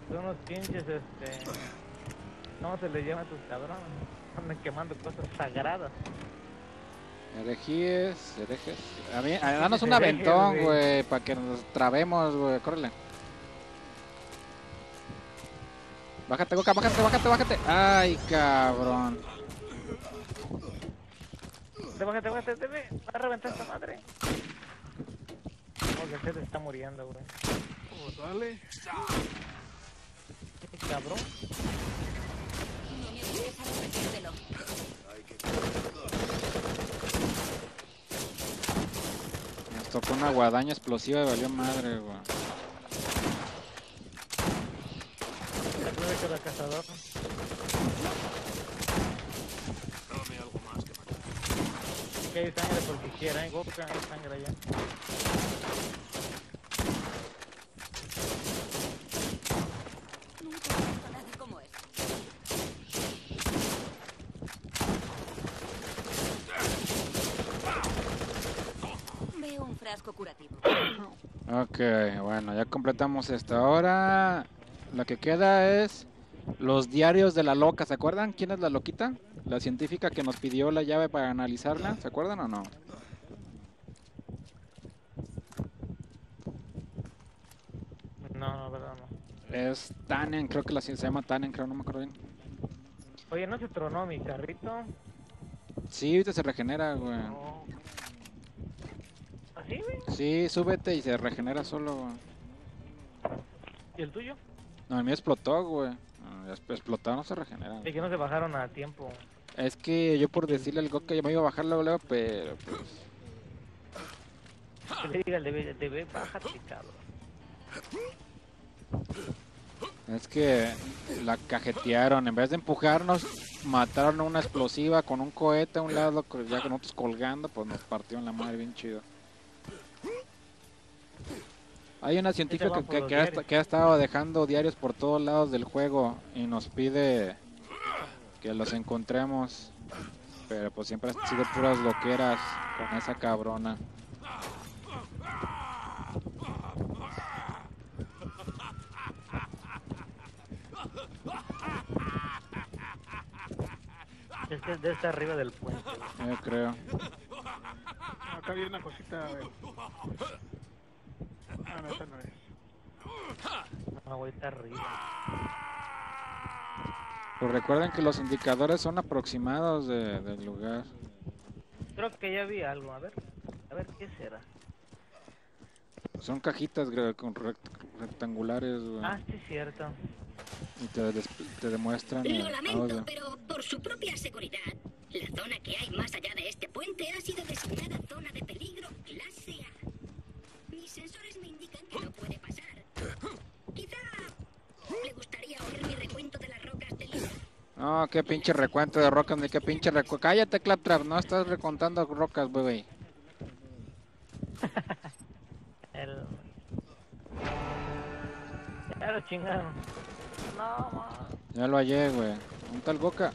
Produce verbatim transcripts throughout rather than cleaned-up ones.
Son unos pinches, este... ¿Cómo se les llama a tus cabrones? Andan quemando cosas sagradas. Herejíes, herejes. A mí, a, danos un aventón, güey, para que nos trabemos, güey. Córrele. Bájate, Goka, bájate, bájate, bájate. Ay, cabrón. Te bájate, bájate, te ve. Va a reventar esta madre. Porque se te está muriendo, güey. Oh, dale. ¿Qué cabrón? No me interesa repetírtelo. Nos tocó una guadaña explosiva y valió madre, güey. La clave que la cazador. Dame algo más que matar. Que hay sangre porque quiera, ¿eh? Goka, hay sangre allá. Nunca he visto nada como esto. Veo un frasco curativo. Ok, bueno, ya completamos esta. Ahora lo que queda es los diarios de la loca. ¿Se acuerdan quién es la loquita? La científica que nos pidió la llave para analizarla. ¿Se acuerdan o no? No, no, verdad, no. Es Tannen, creo que la se llama Tannen, creo, no me acuerdo bien. Oye, ¿no se tronó mi carrito? Sí, ahorita se regenera, güey. No. ¿Así, güey? Sí, súbete y se regenera solo, güey. ¿Y el tuyo? No, el mío explotó, güey. No, explotado no se regenera. Es que no se bajaron a tiempo. Es que yo por decirle al Goka ya me iba a bajar luego, luego, pero pues... Que le diga el debe, debe, bájate, cabrón. Es que la cajetearon, en vez de empujarnos, mataron a una explosiva con un cohete a un lado, ya con nosotros colgando, pues nos partieron la madre bien chido. Hay una científica que, que, que, ha, que ha estado dejando diarios por todos lados del juego y nos pide que los encontremos, pero pues siempre han sido puras loqueras con esa cabrona. Es que es de esta arriba del puente. Yo creo. Acá había una cosita, a ver. Ah, no, esa no es. No, güey, está arriba. Pues recuerden que los indicadores son aproximados de, del lugar. Creo que ya vi algo, a ver. A ver, ¿qué será? Son cajitas con rect rectangulares, güey. Ah, sí, cierto. Y te, te demuestran Lo el lamento, audio. pero por su propia seguridad, la zona que hay más allá de este puente ha sido designada zona de peligro clase A. Mis sensores me indican que no puede pasar. Quizá le gustaría oír mi recuento de las rocas del Isla. No, qué pinche recuento de rocas, ni qué pinche recuento. Cállate, Claptrap, no estás recontando rocas, bebé. El... Ya lo chingaron. No, man. Ya lo hallé, güey. ¿Dónde está el Goka?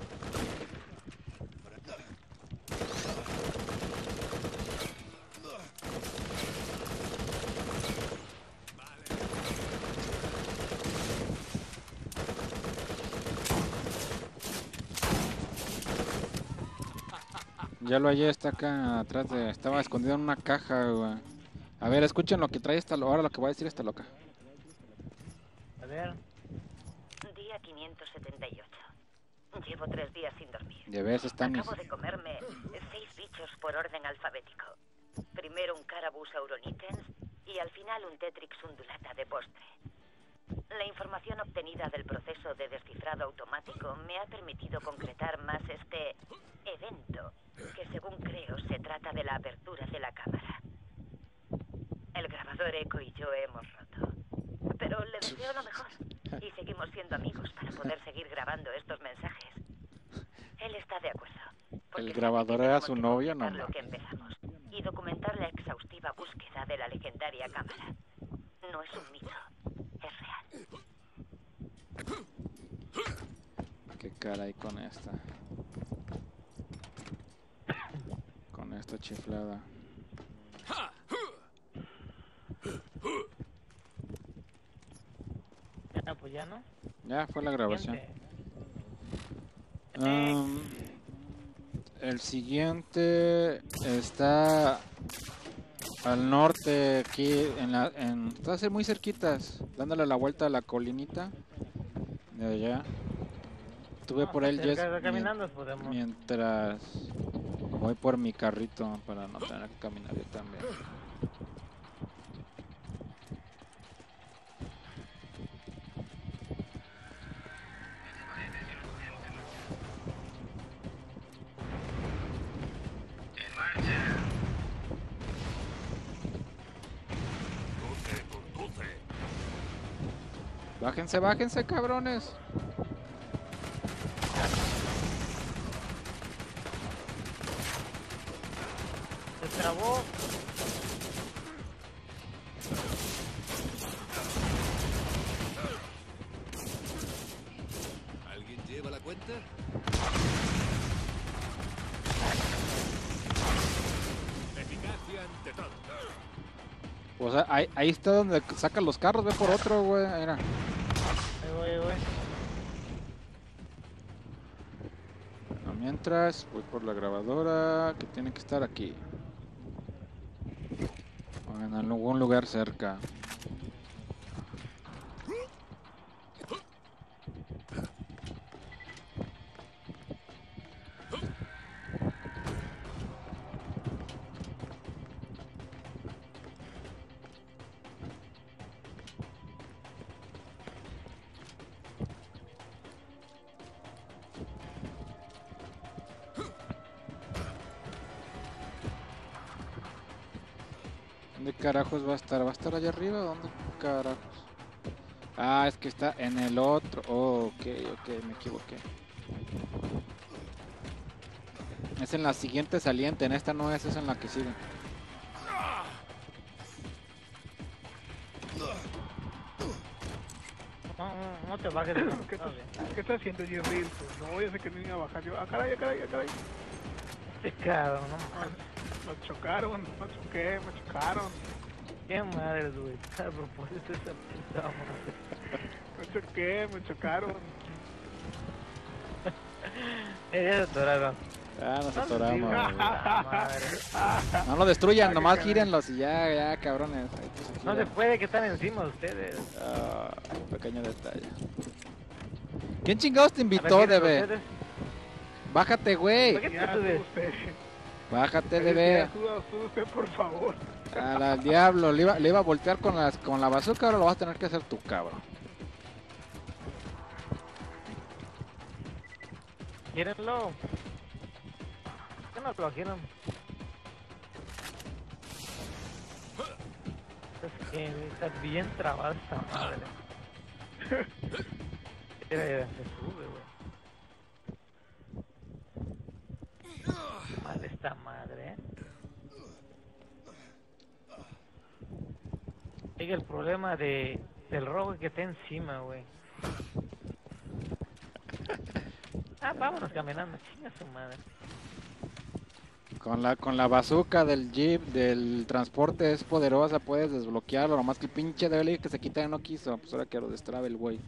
Ya lo hallé, está acá atrás de... Estaba escondido en una caja, güey. A ver, escuchen lo que trae esta... Ahora lo que va a decir esta loca. A ver. Día quinientos setenta y ocho. Llevo tres días sin dormir. De vez están... Acabo de comerme seis bichos por orden alfabético. Primero un Carabus auronitens y al final un Tetrix undulata de postre. La información obtenida del proceso de descifrado automático me ha permitido concretar más este evento, que según creo se trata de la apertura de la cámara. El grabador Echo y yo hemos roto, pero le deseo lo mejor y seguimos siendo amigos para poder seguir grabando estos mensajes. Él está de acuerdo. ¿El grabador era su novio? No. Lo que empezamos y documentar la exhaustiva búsqueda de la legendaria cámara. No es un mito, es real. Qué cara hay con esta. Con esta chiflada. Ah, pues ya no. Ya fue la grabación. Siguiente. Um, el siguiente está al norte, aquí en la, en, está a ser muy cerquitas, dándole la vuelta a la colinita de allá. Estuve No, por está él cerca, Jess, está caminando, podemos. mientras voy por mi carrito para no tener que caminar yo también. Bájense, bájense, cabrones. Se trabó. ¿Alguien lleva la cuenta? Eficacia ante todo. Pues ahí, ahí está donde sacan los carros, ve por otro, güey. Mira. Ahí voy, ahí voy. Bueno, mientras voy por la grabadora que tiene que estar aquí. O en algún lugar cerca. ¿Dónde carajos va a estar? ¿Va a estar allá arriba? ¿Dónde carajos? Ah, es que está en el otro. Oh, ok, ok, me equivoqué. Es en la siguiente saliente, en esta no es, es en la que sigue. No, no, no te bajes. No, ¿Qué, no, bien. ¿Qué está haciendo Jerry? Pues no, ya sé que no iba a bajar yo. Ah, caray, ah, caray, ah, caray. Este cabrón, no Ah, mames. Me chocaron, me choqué, me chocaron. Qué madre, güey. A propósito esa puta madre. Me choqué, me chocaron. Eh, ya se atoraron. Ah, nos No, atoramos. sí, güey. puta madre. No lo destruyan, Ah, nomás qué gírenlos y ya, ya, cabrones. Ahí pues, se No se giran. puede que están encima de ustedes. Ah, pequeño detalle. ¿Quién chingados te A ver, invitó, ¿quieren Debe? ustedes? Bájate, güey. ¿Por qué te Ya, subes? sube usted. Bájate, Ya, Debe. suba, sube usted, por favor. Al, al diablo, le iba, le iba a voltear con, las, con la bazooka, ahora lo vas a tener que hacer tú, cabrón. ¿Quierenlo? ¿Qué no lo quieren? Es que está bien trabada esta madre. Mira, mira, se sube, güey. Mal esta madre, eh. Llega el problema de del robo que está encima, güey. Ah, vámonos caminando, chinga su madre. Con la, con la bazooka del jeep, del transporte es poderosa, puedes desbloquearlo, nomás que el pinche Debe que se quita y no quiso, pues ahora que lo destrabe el güey.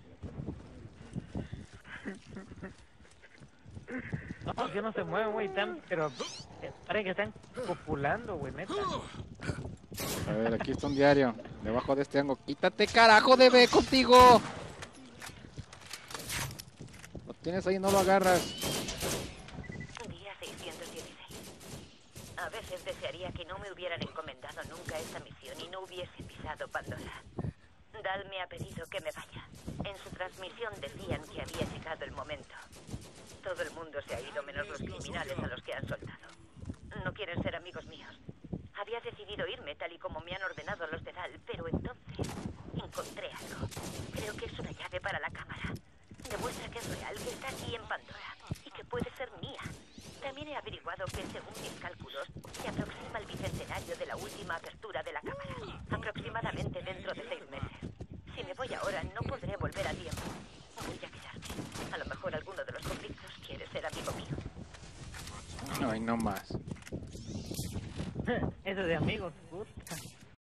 No, que no se mueven, güey, están, pero eh, parece que están copulando, güey, neta. A ver, aquí está un diario, debajo de este ángulo. ¡Quítate, carajo, Debe, contigo! Lo tienes ahí, no lo agarras. Día seiscientos dieciséis. A veces desearía que no me hubieran encomendado nunca esta misión y no hubiese pisado Pandora. Dal me ha pedido que me vaya. En su transmisión decían que había llegado el momento. Todo el mundo se ha ido menos los criminales a los que han soltado. No quieren ser amigos míos. Había decidido irme tal y como me han ordenado los de Dal, pero entonces encontré algo. Creo que es una llave para la cámara. Demuestra que es real, que está aquí en Pandora y que puede ser mía. También he averiguado que, según mis cálculos, se aproxima el bicentenario de la última apertura de la cámara. Aproximadamente dentro de seis meses. Si me voy ahora, no podré volver a tiempo. Voy a quedarme. A lo mejor alguno de los conflictos quiere ser amigo mío. Ay, no más. Eso de amigos.